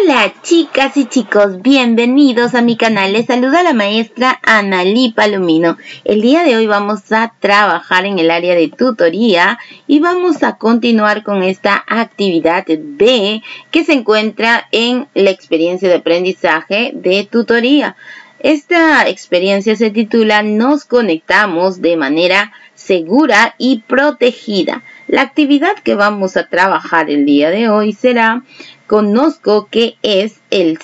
Hola chicas y chicos, bienvenidos a mi canal. Les saluda la maestra Analí Palomino. El día de hoy vamos a trabajar en el área de tutoría y vamos a continuar con esta actividad B que se encuentra en la experiencia de aprendizaje de tutoría. Esta experiencia se titula Nos conectamos de manera segura y protegida. La actividad que vamos a trabajar el día de hoy será Conozco qué es el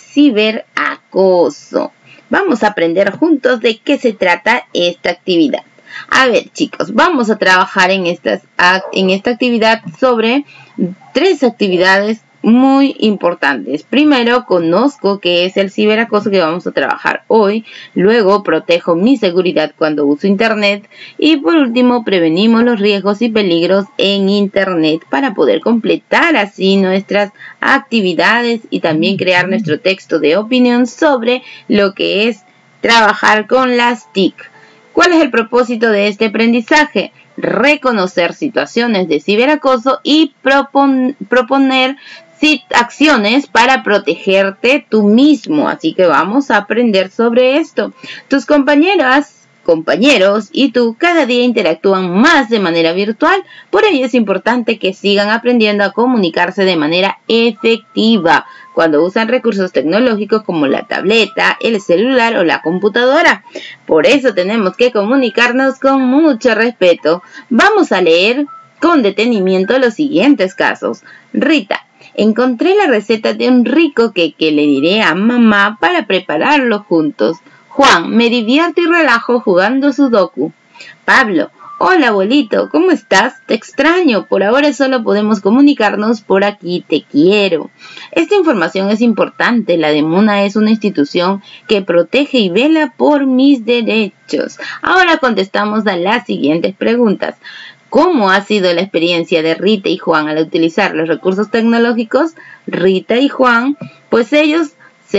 ciberacoso. Vamos a aprender juntos de qué se trata esta actividad. A ver, chicos, vamos a trabajar en esta actividad sobre 3 actividades muy importantes. Primero, conozco qué es el ciberacoso que vamos a trabajar hoy. Luego, protejo mi seguridad cuando uso Internet. Y por último, prevenimos los riesgos y peligros en Internet para poder completar así nuestras actividades y también crear nuestro texto de opinión sobre lo que es trabajar con las TIC. ¿Cuál es el propósito de este aprendizaje? Reconocer situaciones de ciberacoso y proponer acciones para protegerte tú mismo. Así que vamos a aprender sobre esto. Tus compañeros y tú cada día interactúan más de manera virtual. Por ello es importante que sigan aprendiendo a comunicarse de manera efectiva cuando usan recursos tecnológicos como la tableta, el celular o la computadora. Por eso tenemos que comunicarnos con mucho respeto. Vamos a leer con detenimiento los siguientes casos. Rita: encontré la receta de un rico queque, le diré a mamá para prepararlo juntos. Juan: me divierto y relajo jugando sudoku. Pablo: hola abuelito, ¿cómo estás? Te extraño, por ahora solo podemos comunicarnos por aquí, te quiero. Esta información es importante, la de Muna es una institución que protege y vela por mis derechos. Ahora contestamos a las siguientes preguntas. ¿Cómo ha sido la experiencia de Rita y Juan al utilizar los recursos tecnológicos? Rita y Juan, pues ellos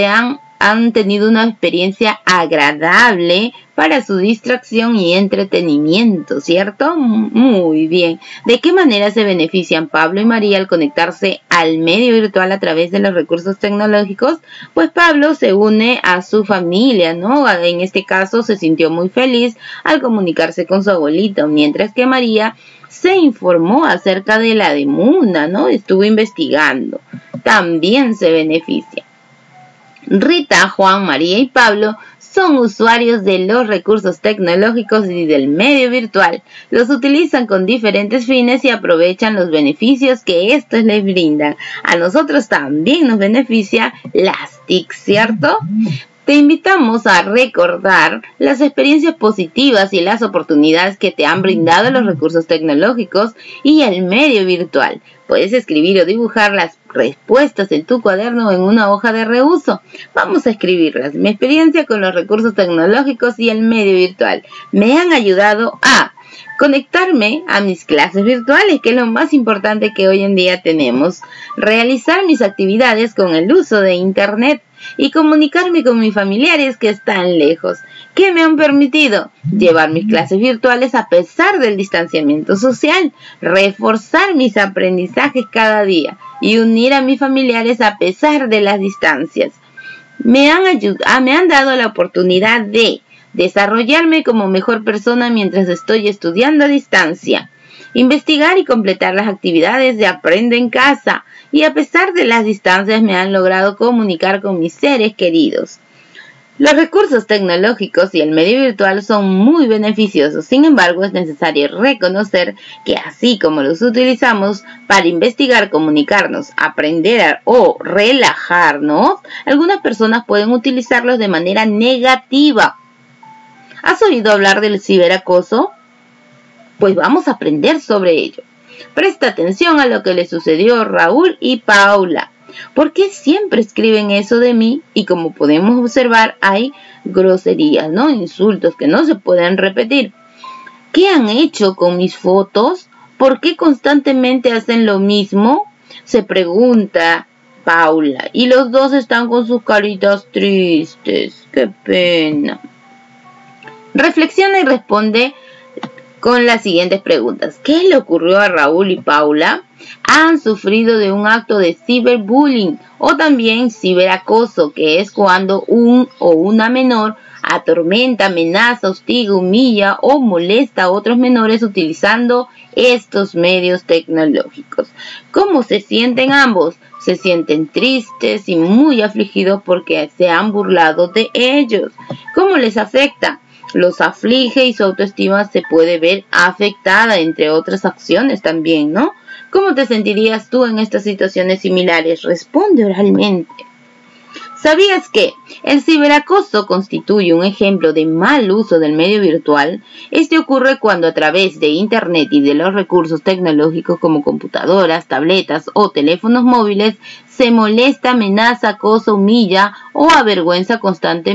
han tenido una experiencia agradable para su distracción y entretenimiento, ¿cierto? Muy bien. ¿De qué manera se benefician Pablo y María al conectarse al medio virtual a través de los recursos tecnológicos? Pues Pablo se une a su familia, ¿no? En este caso se sintió muy feliz al comunicarse con su abuelito, mientras que María se informó acerca de la de Muna, ¿no? Estuvo investigando. También se beneficia. Rita, Juan, María y Pablo son usuarios de los recursos tecnológicos y del medio virtual. Los utilizan con diferentes fines y aprovechan los beneficios que estos les brindan. A nosotros también nos beneficia las TIC, ¿cierto? Te invitamos a recordar las experiencias positivas y las oportunidades que te han brindado los recursos tecnológicos y el medio virtual. Puedes escribir o dibujar las respuestas en tu cuaderno o en una hoja de reuso. Vamos a escribirlas. Mi experiencia con los recursos tecnológicos y el medio virtual me han ayudado a conectarme a mis clases virtuales, que es lo más importante que hoy en día tenemos, realizar mis actividades con el uso de Internet y comunicarme con mis familiares que están lejos, que me han permitido llevar mis clases virtuales a pesar del distanciamiento social, reforzar mis aprendizajes cada día y unir a mis familiares a pesar de las distancias. Me han dado la oportunidad de desarrollarme como mejor persona mientras estoy estudiando a distancia, investigar y completar las actividades de Aprende en Casa, y a pesar de las distancias me han logrado comunicar con mis seres queridos. Los recursos tecnológicos y el medio virtual son muy beneficiosos, sin embargo es necesario reconocer que así como los utilizamos para investigar, comunicarnos, aprender o relajarnos, algunas personas pueden utilizarlos de manera negativa. ¿Has oído hablar del ciberacoso? Pues vamos a aprender sobre ello. Presta atención a lo que le sucedió a Raúl y Paula. ¿Por qué siempre escriben eso de mí? Y como podemos observar, hay groserías, ¿no? Insultos que no se pueden repetir. ¿Qué han hecho con mis fotos? ¿Por qué constantemente hacen lo mismo? Se pregunta Paula. Y los dos están con sus caritas tristes. ¡Qué pena! Reflexiona y responde con las siguientes preguntas. ¿Qué le ocurrió a Raúl y Paula? Han sufrido de un acto de ciberbullying o también ciberacoso, que es cuando un o una menor atormenta, amenaza, hostiga, humilla o molesta a otros menores utilizando estos medios tecnológicos. ¿Cómo se sienten ambos? Se sienten tristes y muy afligidos porque se han burlado de ellos. ¿Cómo les afecta? Los aflige y su autoestima se puede ver afectada, entre otras acciones también, ¿no? ¿Cómo te sentirías tú en estas situaciones similares? Responde oralmente. ¿Sabías que el ciberacoso constituye un ejemplo de mal uso del medio virtual? Este ocurre cuando a través de Internet y de los recursos tecnológicos como computadoras, tabletas o teléfonos móviles se molesta, amenaza, acosa, humilla o avergüenza constante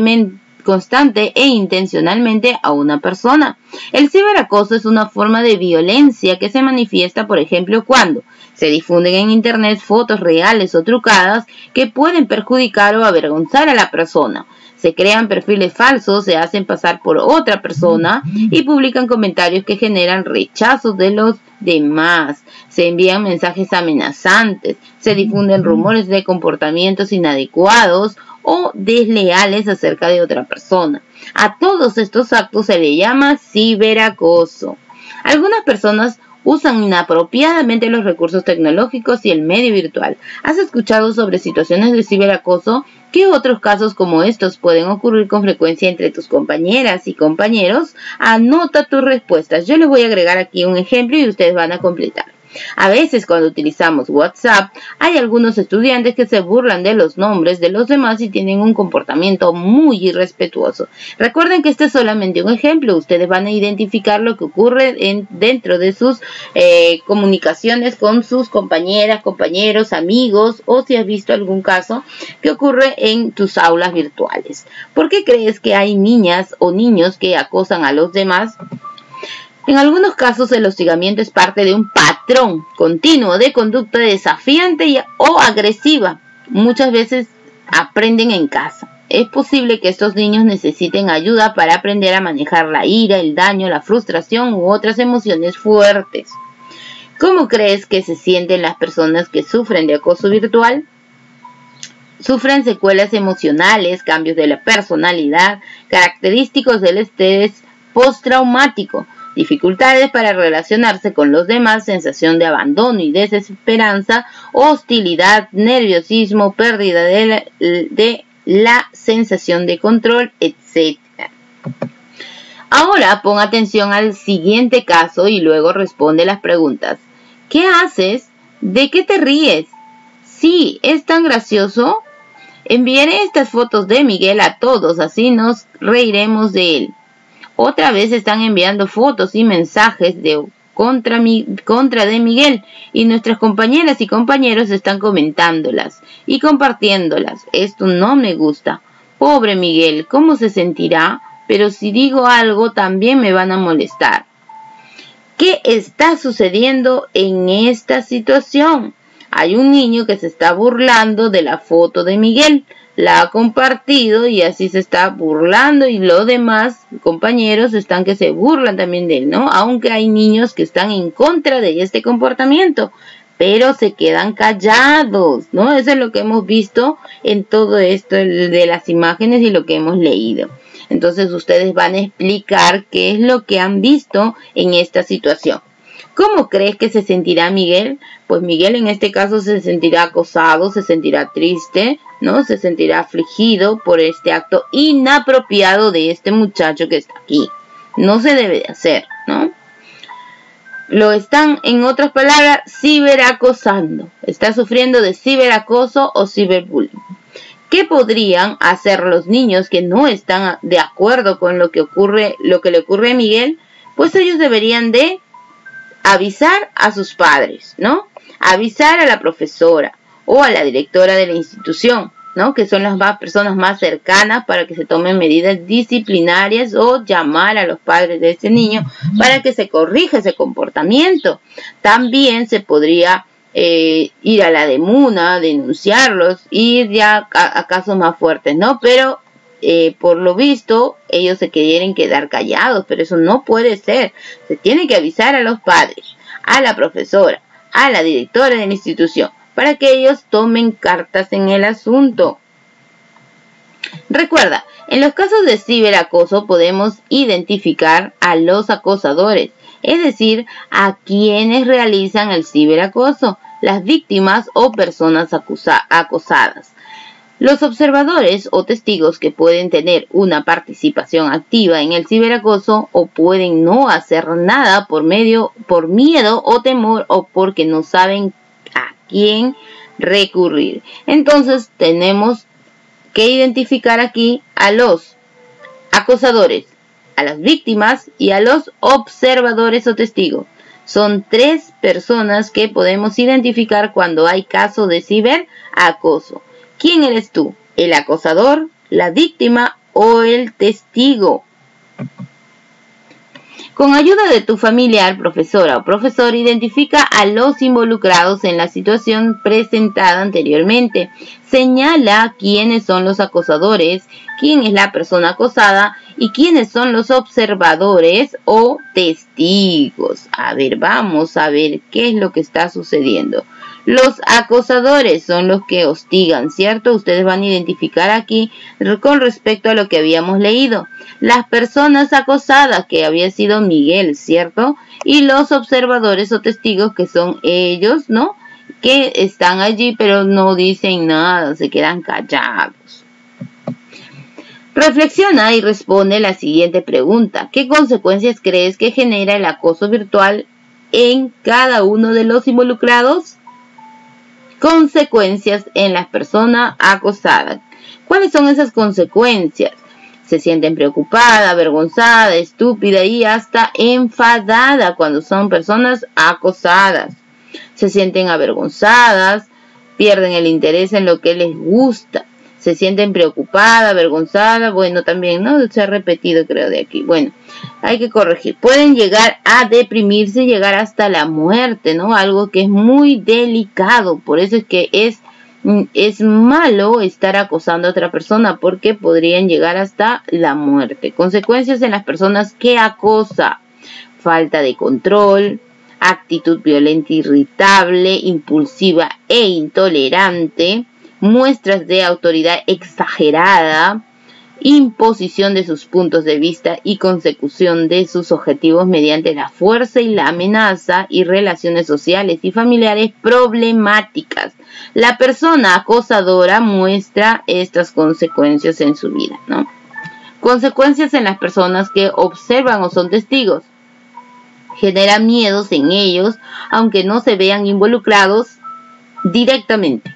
e intencionalmente a una persona. El ciberacoso es una forma de violencia que se manifiesta, por ejemplo, cuando se difunden en Internet fotos reales o trucadas que pueden perjudicar o avergonzar a la persona. Se crean perfiles falsos, se hacen pasar por otra persona y publican comentarios que generan rechazo de los demás. Se envían mensajes amenazantes, se difunden rumores de comportamientos inadecuados o desleales acerca de otra persona. A todos estos actos se le llama ciberacoso. Algunas personas usan inapropiadamente los recursos tecnológicos y el medio virtual. ¿Has escuchado sobre situaciones de ciberacoso? ¿Qué otros casos como estos pueden ocurrir con frecuencia entre tus compañeras y compañeros? Anota tus respuestas. Yo les voy a agregar aquí un ejemplo y ustedes van a completar. A veces cuando utilizamos WhatsApp, hay algunos estudiantes que se burlan de los nombres de los demás y tienen un comportamiento muy irrespetuoso. Recuerden que este es solamente un ejemplo. Ustedes van a identificar lo que ocurre dentro de sus comunicaciones con sus compañeras, compañeros, amigos, o si has visto algún caso que ocurre en tus aulas virtuales. ¿Por qué crees que hay niñas o niños que acosan a los demás? En algunos casos el hostigamiento es parte de un patrón continuo de conducta desafiante o agresiva. Muchas veces aprenden en casa. Es posible que estos niños necesiten ayuda para aprender a manejar la ira, el daño, la frustración u otras emociones fuertes. ¿Cómo crees que se sienten las personas que sufren de acoso virtual? Sufren secuelas emocionales, cambios de la personalidad, característicos del estrés postraumático, dificultades para relacionarse con los demás, sensación de abandono y desesperanza, hostilidad, nerviosismo, pérdida de la sensación de control, etc. Ahora pon atención al siguiente caso y luego responde las preguntas. ¿Qué haces? ¿De qué te ríes? Sí, es tan gracioso. Enviaré estas fotos de Miguel a todos, así nos reiremos de él. Otra vez están enviando fotos y mensajes contra de Miguel y nuestras compañeras y compañeros están comentándolas y compartiéndolas. Esto no me gusta. Pobre Miguel, ¿cómo se sentirá? Pero si digo algo también me van a molestar. ¿Qué está sucediendo en esta situación? Hay un niño que se está burlando de la foto de Miguel. La ha compartido y así se está burlando y los demás compañeros están que se burlan también de él, ¿no? Aunque hay niños que están en contra de este comportamiento, pero se quedan callados, ¿no? Eso es lo que hemos visto en todo esto de las imágenes y lo que hemos leído. Entonces ustedes van a explicar qué es lo que han visto en esta situación. ¿Cómo crees que se sentirá Miguel? Pues Miguel en este caso se sentirá acosado, se sentirá triste, ¿no? Se sentirá afligido por este acto inapropiado de este muchacho que está aquí. No se debe de hacer, ¿no? Lo están, en otras palabras, ciberacosando. Está sufriendo de ciberacoso o ciberbullying. ¿Qué podrían hacer los niños que no están de acuerdo con lo que le ocurre a Miguel? Pues ellos deberían de avisar a sus padres, ¿no? Avisar a la profesora o a la directora de la institución, ¿no? Que son las personas más cercanas para que se tomen medidas disciplinarias o llamar a los padres de ese niño para que se corrija ese comportamiento. También se podría ir a la DEMUNA, denunciarlos, ir ya a casos más fuertes, ¿no? Pero por lo visto, ellos se quieren quedar callados, pero eso no puede ser. Se tiene que avisar a los padres, a la profesora, a la directora de la institución, para que ellos tomen cartas en el asunto. Recuerda, en los casos de ciberacoso podemos identificar a los acosadores, es decir, a quienes realizan el ciberacoso, las víctimas o personas acosadas. Los observadores o testigos que pueden tener una participación activa en el ciberacoso o pueden no hacer nada por miedo o temor o porque no saben a quién recurrir. Entonces tenemos que identificar aquí a los acosadores, a las víctimas y a los observadores o testigos. Son 3 personas que podemos identificar cuando hay caso de ciberacoso. ¿Quién eres tú? ¿El acosador, la víctima o el testigo? Con ayuda de tu familiar, profesora o profesor, identifica a los involucrados en la situación presentada anteriormente. Señala quiénes son los acosadores, quién es la persona acosada y quiénes son los observadores o testigos. A ver, vamos a ver qué es lo que está sucediendo. Los acosadores son los que hostigan, ¿cierto? Ustedes van a identificar aquí con respecto a lo que habíamos leído. Las personas acosadas, que había sido Miguel, ¿cierto? Y los observadores o testigos, que son ellos, ¿no? Que están allí pero no dicen nada, se quedan callados. Reflexiona y responde la siguiente pregunta. ¿Qué consecuencias crees que genera el acoso virtual en cada uno de los involucrados? Consecuencias en las personas acosadas. ¿Cuáles son esas consecuencias? Se sienten preocupada, avergonzada, estúpida y hasta enfadada cuando son personas acosadas. Se sienten avergonzadas, pierden el interés en lo que les gusta. Se sienten preocupada, avergonzada, bueno, también, ¿no? Se ha repetido, creo, de aquí. Bueno, hay que corregir. Pueden llegar a deprimirse y llegar hasta la muerte, ¿no? Algo que es muy delicado. Por eso es que es malo estar acosando a otra persona, porque podrían llegar hasta la muerte. Consecuencias en las personas que acosa: falta de control, actitud violenta, irritable, impulsiva e intolerante, muestras de autoridad exagerada, imposición de sus puntos de vista y consecución de sus objetivos mediante la fuerza y la amenaza, y relaciones sociales y familiares problemáticas. La persona acosadora muestra estas consecuencias en su vida, ¿no? Consecuencias en las personas que observan o son testigos. Genera miedos en ellos, aunque no se vean involucrados directamente.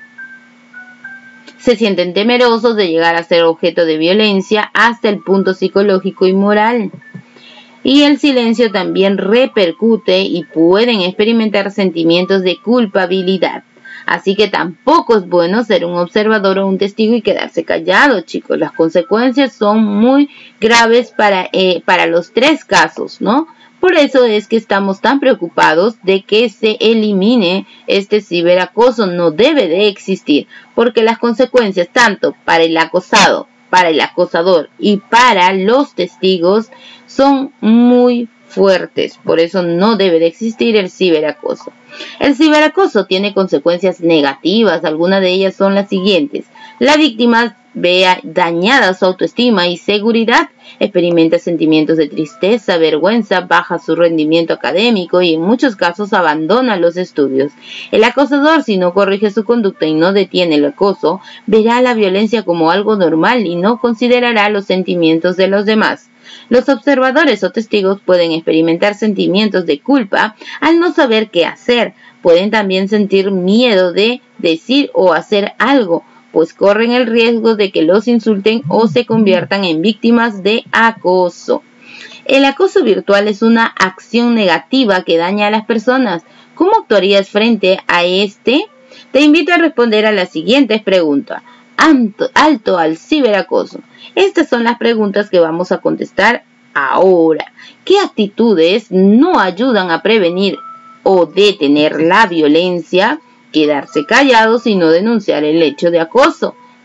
Se sienten temerosos de llegar a ser objeto de violencia hasta el punto psicológico y moral. Y el silencio también repercute y pueden experimentar sentimientos de culpabilidad. Así que tampoco es bueno ser un observador o un testigo y quedarse callado, chicos. Las consecuencias son muy graves para los 3 casos, ¿no? Por eso es que estamos tan preocupados de que se elimine este ciberacoso. No debe de existir, porque las consecuencias tanto para el acosado, para el acosador y para los testigos son muy fuertes. Por eso no debe de existir el ciberacoso. El ciberacoso tiene consecuencias negativas. Algunas de ellas son las siguientes. La víctima ve dañada su autoestima y seguridad, experimenta sentimientos de tristeza, vergüenza, baja su rendimiento académico y en muchos casos abandona los estudios. El acosador, si no corrige su conducta y no detiene el acoso, verá la violencia como algo normal y no considerará los sentimientos de los demás. Los observadores o testigos pueden experimentar sentimientos de culpa al no saber qué hacer. Pueden también sentir miedo de decir o hacer algo, pues corren el riesgo de que los insulten o se conviertan en víctimas de acoso. El acoso virtual es una acción negativa que daña a las personas. ¿Cómo actuarías frente a este? Te invito a responder a las siguientes preguntas. Alto al ciberacoso. Estas son las preguntas que vamos a contestar ahora. ¿Qué actitudes no ayudan a prevenir o detener la violencia? Quedarse callados y no denunciar el hecho de acoso.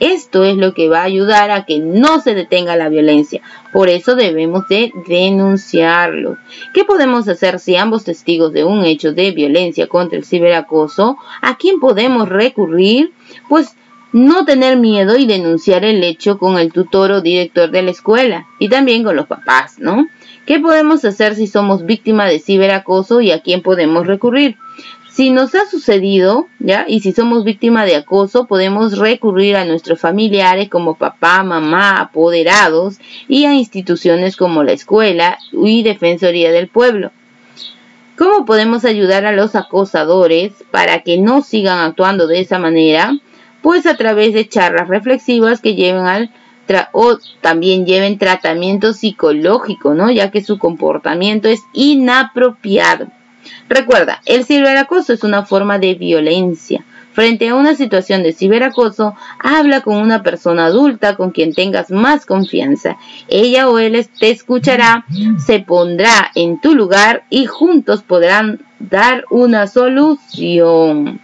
Esto es lo que va a ayudar a que no se detenga la violencia. Por eso debemos de denunciarlo. ¿Qué podemos hacer si ambos testigos de un hecho de violencia contra el ciberacoso? ¿A quién podemos recurrir? Pues no tener miedo y denunciar el hecho con el tutor o director de la escuela y también con los papás, ¿no? ¿Qué podemos hacer si somos víctimas de ciberacoso y a quién podemos recurrir? Si nos ha sucedido, ¿ya? Y si somos víctimas de acoso, podemos recurrir a nuestros familiares como papá, mamá, apoderados y a instituciones como la escuela y Defensoría del Pueblo. ¿Cómo podemos ayudar a los acosadores para que no sigan actuando de esa manera? Pues a través de charlas reflexivas que lleven o también lleven tratamiento psicológico, ¿no? Ya que su comportamiento es inapropiado. Recuerda, el ciberacoso es una forma de violencia. Frente a una situación de ciberacoso, habla con una persona adulta con quien tengas más confianza. Ella o él te escuchará, se pondrá en tu lugar y juntos podrán dar una solución.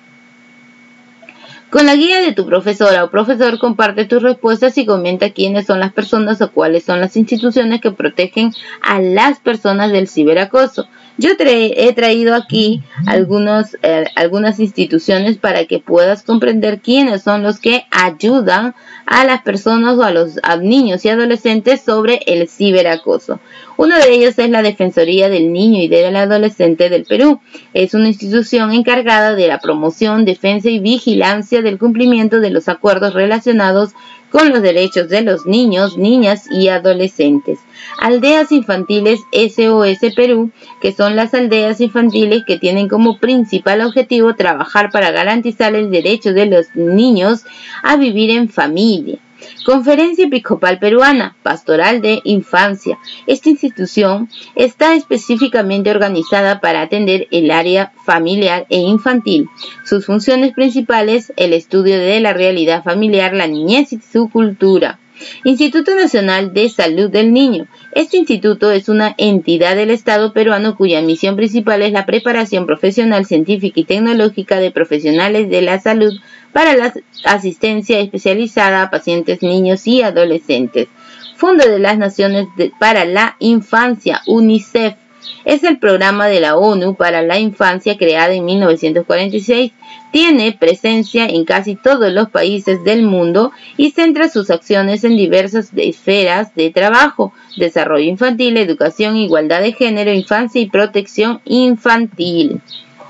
Con la guía de tu profesora o profesor, comparte tus respuestas y comenta quiénes son las personas o cuáles son las instituciones que protegen a las personas del ciberacoso. Yo he traído aquí algunas instituciones para que puedas comprender quiénes son los que ayudan a las personas o a niños y adolescentes sobre el ciberacoso. Uno de ellos es la Defensoría del Niño y del Adolescente del Perú. Es una institución encargada de la promoción, defensa y vigilancia del cumplimiento de los acuerdos relacionados con los derechos de los niños, niñas y adolescentes. Aldeas Infantiles SOS Perú, que son las aldeas infantiles que tienen como principal objetivo trabajar para garantizar el derecho de los niños a vivir en familia. Conferencia Episcopal Peruana, Pastoral de Infancia. Esta institución está específicamente organizada para atender el área familiar e infantil. Sus funciones principales, el estudio de la realidad familiar, la niñez y su cultura. Instituto Nacional de Salud del Niño. Este instituto es una entidad del Estado peruano cuya misión principal es la preparación profesional, científica y tecnológica de profesionales de la salud para la asistencia especializada a pacientes, niños y adolescentes. Fondo de las Naciones para la Infancia, UNICEF. Es el programa de la ONU para la infancia creada en 1946. Tiene presencia en casi todos los países del mundo y centra sus acciones en diversas esferas de trabajo: desarrollo infantil, educación, igualdad de género, infancia y protección infantil.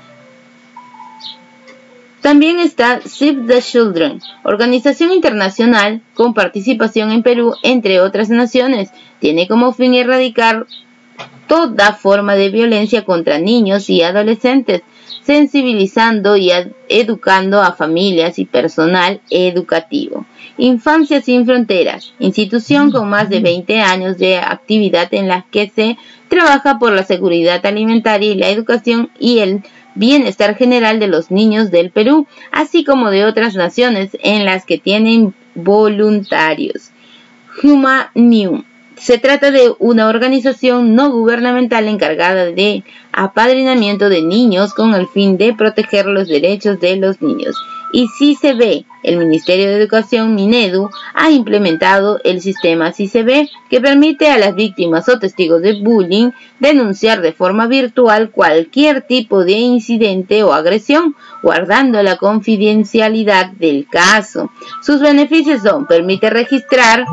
También está Save the Children, organización internacional con participación en Perú, entre otras naciones. Tiene como fin erradicar toda forma de violencia contra niños y adolescentes, sensibilizando y educando a familias y personal educativo. Infancia sin Fronteras, institución con más de 20 años de actividad en la que se trabaja por la seguridad alimentaria y la educación y el bienestar general de los niños del Perú, así como de otras naciones en las que tienen voluntarios. Humanium. Se trata de una organización no gubernamental encargada de apadrinamiento de niños con el fin de proteger los derechos de los niños. Y CICB, el Ministerio de Educación, Minedu, ha implementado el sistema CICB que permite a las víctimas o testigos de bullying denunciar de forma virtual cualquier tipo de incidente o agresión, guardando la confidencialidad del caso. Sus beneficios son: permite registrar,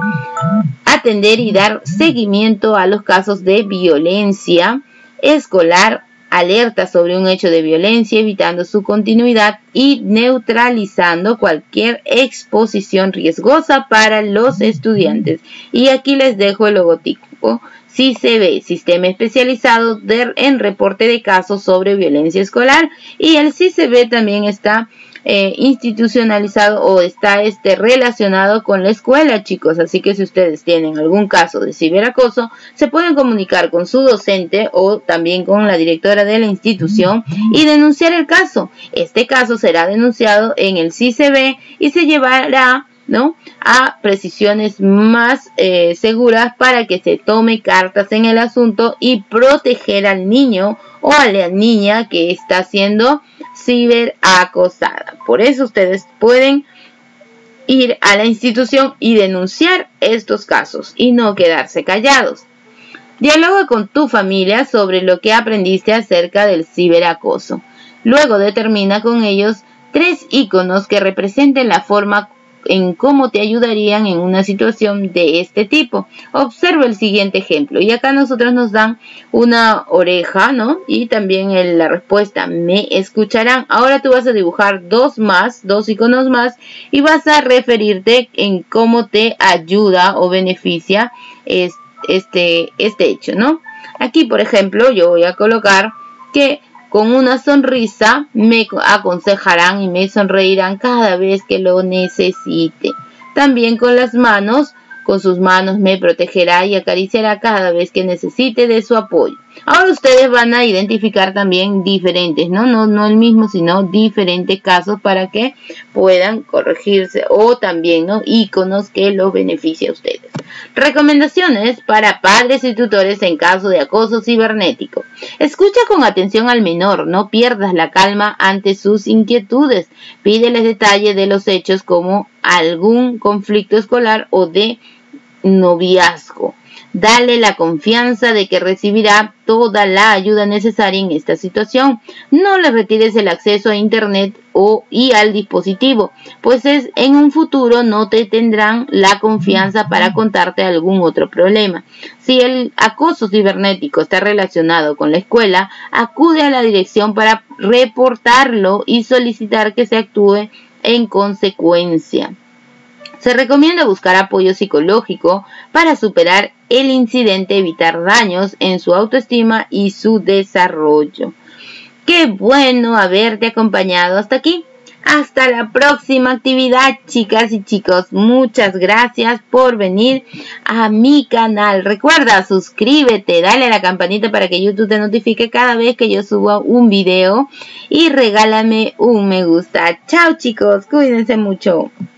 atender y dar seguimiento a los casos de violencia escolar, alerta sobre un hecho de violencia, evitando su continuidad y neutralizando cualquier exposición riesgosa para los estudiantes. Y aquí les dejo el logotipo. CICB, Sistema Especializado en Reporte de Casos sobre Violencia Escolar. Y el CICB también está institucionalizado o está relacionado con la escuela, chicos. Así que si ustedes tienen algún caso de ciberacoso, se pueden comunicar con su docente o también con la directora de la institución y denunciar el caso. Este caso será denunciado en el CICB y se llevará, ¿no?, a precisiones más seguras para que se tome cartas en el asunto y proteger al niño o a la niña que está siendo ciberacosada. Por eso ustedes pueden ir a la institución y denunciar estos casos y no quedarse callados. Dialoga con tu familia sobre lo que aprendiste acerca del ciberacoso. Luego determina con ellos 3 iconos que representen la forma en cómo te ayudarían en una situación de este tipo. Observa el siguiente ejemplo. Y acá nosotros nos dan una oreja, ¿no? Y también la respuesta, me escucharán. Ahora tú vas a dibujar 2 iconos más, y vas a referirte en cómo te ayuda o beneficia este hecho, ¿no? Aquí, por ejemplo, yo voy a colocar que con una sonrisa me aconsejarán y me sonreirán cada vez que lo necesite. También con las manos, con sus manos me protegerá y acariciará cada vez que necesite de su apoyo. Ahora ustedes van a identificar también diferentes, no el mismo, sino diferentes casos para que puedan corregirse, o también, iconos que los beneficien a ustedes. Recomendaciones para padres y tutores en caso de acoso cibernético. Escucha con atención al menor, no pierdas la calma ante sus inquietudes. Pídeles detalles de los hechos como algún conflicto escolar o de noviazgo. Dale la confianza de que recibirá toda la ayuda necesaria en esta situación. No le retires el acceso a internet y al dispositivo, pues en un futuro no te tendrán la confianza para contarte algún otro problema. Si el acoso cibernético está relacionado con la escuela, acude a la dirección para reportarlo y solicitar que se actúe en consecuencia. Se recomienda buscar apoyo psicológico para superar el incidente, evitar daños en su autoestima y su desarrollo. Qué bueno haberte acompañado hasta aquí. Hasta la próxima actividad, chicas y chicos. Muchas gracias por venir a mi canal. Recuerda, suscríbete, dale a la campanita para que YouTube te notifique cada vez que yo suba un video. Y regálame un me gusta. Chao, chicos. Cuídense mucho.